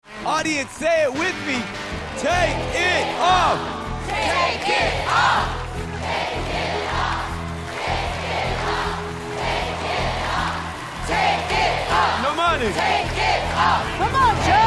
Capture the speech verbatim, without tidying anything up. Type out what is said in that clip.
Audience, say it with me. Take it off. Take it off. Take it off. Take it off. Take it off. Take it off. No money. Take it off. Come on, Joe.